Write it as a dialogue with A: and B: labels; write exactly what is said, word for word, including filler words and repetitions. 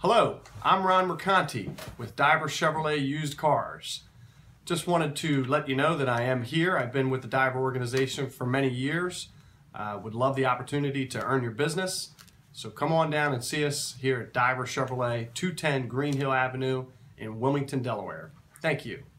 A: Hello, I'm Ron Mercanti with Diver Chevrolet Used Cars. Just wanted to let you know that I am here. I've been with the Diver organization for many years. Uh, would love the opportunity to earn your business. So come on down and see us here at Diver Chevrolet, two ten Greenhill Avenue in Wilmington, Delaware. Thank you.